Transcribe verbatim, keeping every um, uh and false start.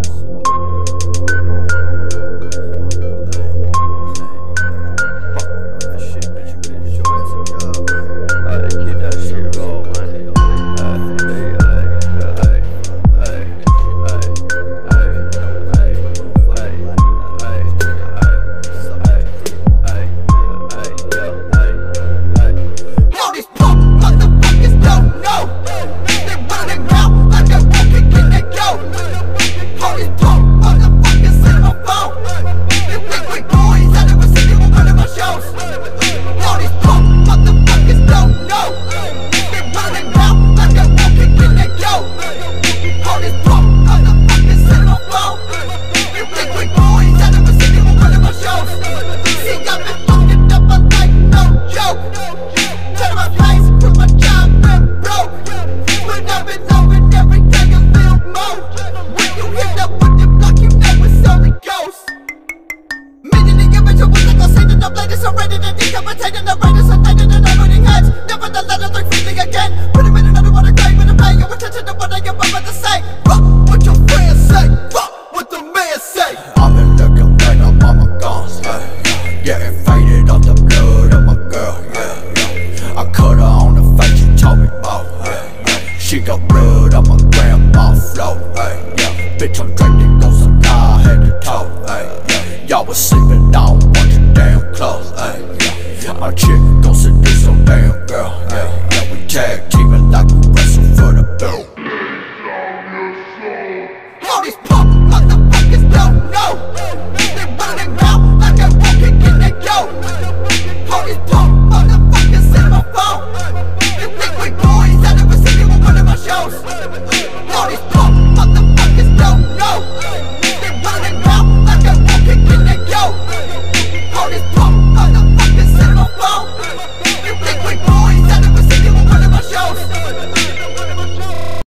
She got blood on my grandma flow, ayy, yeah. Bitch, I'm drinking ghost and I head to toe, ayy, yeah. Y'all was sleeping, I don't want your damn clothes, ayy, yeah. My chick gon' sit this so damn